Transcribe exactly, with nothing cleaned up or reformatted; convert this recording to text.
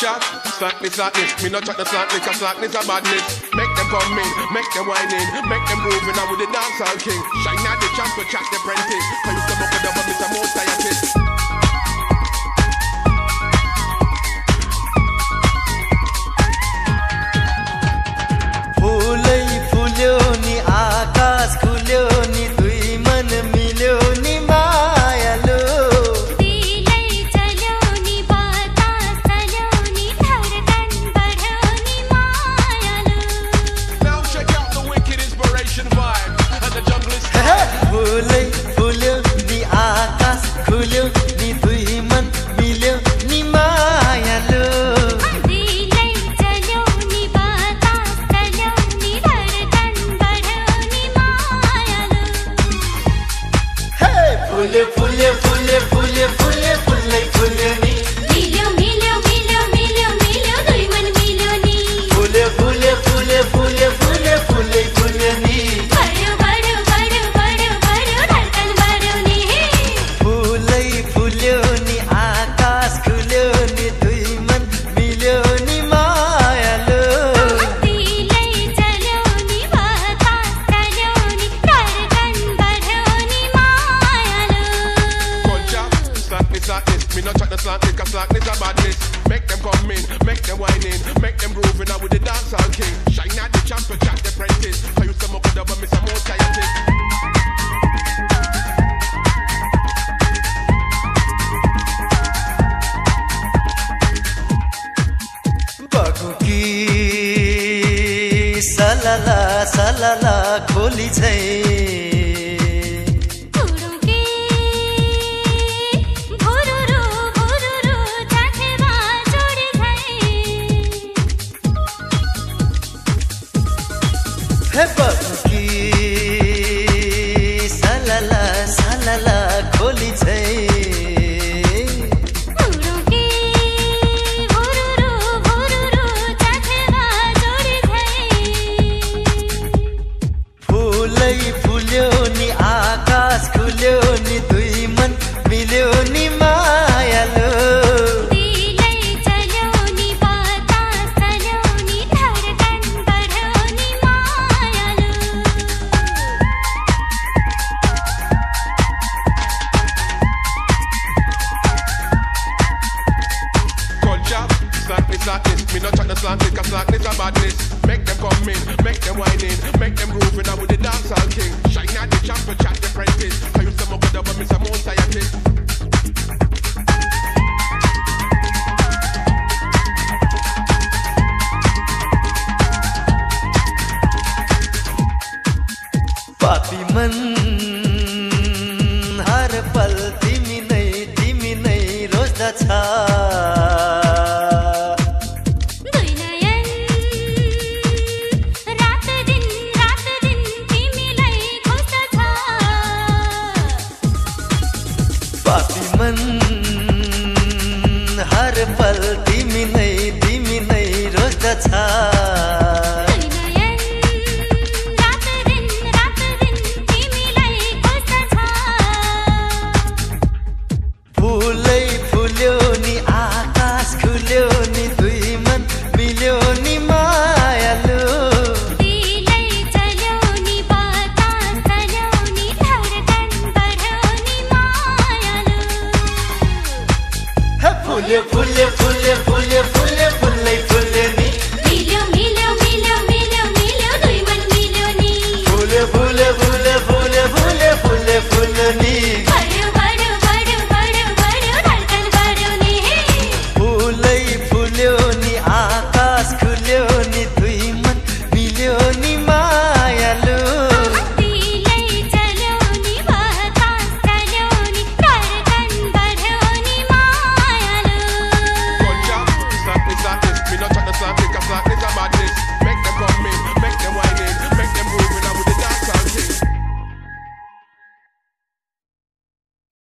Culture, slackness, slackness. Me not chat the slackness, cause slackness a badness. Make them come in, make them whine in, make them moving out with the dancehall king. Shine out the champion, chat the apprentice. I used to up with the but Mister Most Scientist. फुले फुले फुले फुले फुले फुले फुले नी मिल्यो मिल्यो मिल्यो मिल्यो मिल्यो दुई मन मिल्यो नी फुले फुले फुले फुले फुले फुले फुले नी बड्यो बड्यो बड्यो बड्यो बड्यो धडकन बड्यो नी फुलै फुल्यो नी आकाश खुल्यो नी दुई मन मिल्यो नी मायालो दिलै चल्यो नी बतास चल्यो नी धडकन बड्यो नी मायालो Culture, slackness, slackness. Me not chat the slackness, cause slackness a badness. Make them come in, make them whine in, make them grooving out with the dancehall king. Shine out the champion, chat the apprentice. I used to up with the but Mister Most Scientist. बगुकी सलाला सलाला खोली छै फुरुके भुरुरु भुरुरु जाथेमा जोडी छै हे बगुकी सलाला सलाला खोली छै फुरुके भुरुरु भुरुरु जाथेमा जोडी छै फुलै फुल्यो नि आकाश खुल्यो नि दुई मन मिल्यो नि मायालो दिलै चल्यो नि बतास चल्यो नि धडकन बड्यो नि मायालो Culture, slackness, slackness. Me not chat the slackness, cause slackness a badness. Make them come in, make them whine in, make them grooving out with the dancehall king. Shine out the champion, chat the apprentice. I used to up with the but Mister Most Scientist. पापी मन हर पल तिमी नै तिमी नै रोज्दछ दुई नयन रात दिन रात दिन तिमीलाई खोज्दछ पापी मन हर पल तिमी नै तिमी नै रोज्दछ दुई नयन रात दिन रात दिन तिमीलाई खोज्दछ फुलै फुल्यो नि आकाश खुल्यो नि दुई मन मिल्यो नि मायालो दिलै चल्यो नि बतास चल्यो नि धडकन बड्यो नि मायालो हे फुल्यो फुल्यो फुल्यो